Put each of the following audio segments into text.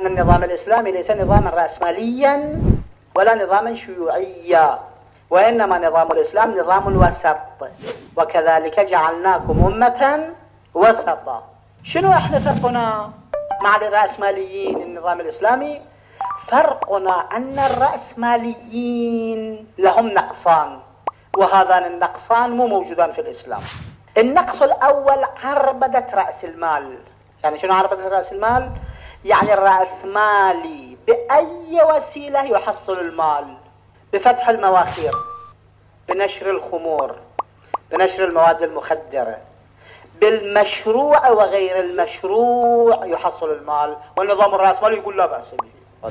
النظام الإسلامي ليس نظاما رأسماليا ولا نظاما شيوعيا، وإنما نظام الإسلام نظام وسط، وكذلك جعلناكم أمة وسطا. شنو احنا فرقنا مع الرأسماليين النظام الإسلامي؟ فرقنا أن الرأسماليين لهم نقصان، وهذان النقصان مو موجودان في الإسلام. النقص الأول عربدة رأس المال. يعني شنو عربدة رأس المال؟ يعني الرأسمالي بأي وسيلة يحصل المال، بفتح المواخير، بنشر الخمور، بنشر المواد المخدرة، بالمشروع وغير المشروع يحصل المال، والنظام الرأسمالي يقول لا بأس به.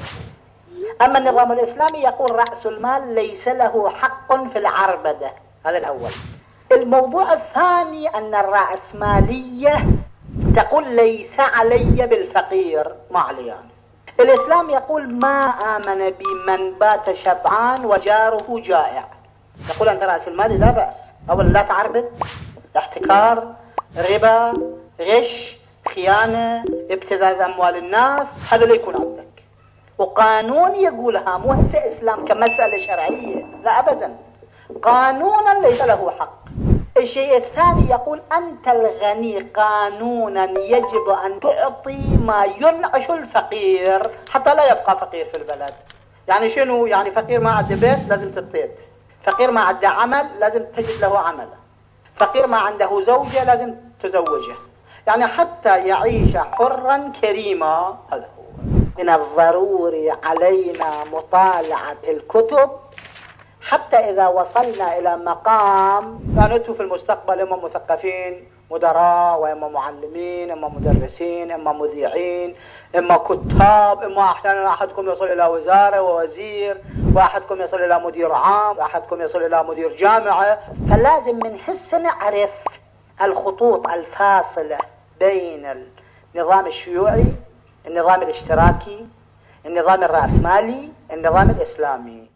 أما النظام الإسلامي يقول رأس المال ليس له حق في العربدة. هذا الأول. الموضوع الثاني أن الرأسمالية تقول ليس علي بالفقير، ما علي يعني. الإسلام يقول ما آمن بي من بات شبعان وجاره جائع. يقول أنت رأس المال لا بأس، أولا لا تعربد، احتكار، ربا، غش، خيانة، ابتزاز أموال الناس، هذا لا يكون عندك. وقانون يقولها، مو هسه إسلام كمسألة شرعية، لا أبدا، قانونا ليس له حق. الشيء الثاني يقول أنت الغني قانونا يجب أن تعطي ما ينعش الفقير حتى لا يبقى فقير في البلد. يعني شنو؟ يعني فقير ما عنده بيت لازم تطيب، فقير ما عنده عمل لازم تجد له عمل، فقير ما عنده زوجة لازم تزوجه، يعني حتى يعيش حرا كريما. هذا هو. من الضروري علينا مطالعة الكتب حتى إذا وصلنا إلى مقام كانوا في المستقبل إما مثقفين مدراء، وإما معلمين، إما مدرسين، إما مذيعين، إما كتاب، إما أحيانا أحدكم يصل إلى وزارة ووزير، وأحدكم يصل إلى مدير عام، وأحدكم يصل إلى مدير جامعة. فلازم من حسن نعرف الخطوط الفاصلة بين النظام الشيوعي، النظام الاشتراكي، النظام الرأسمالي، النظام الإسلامي.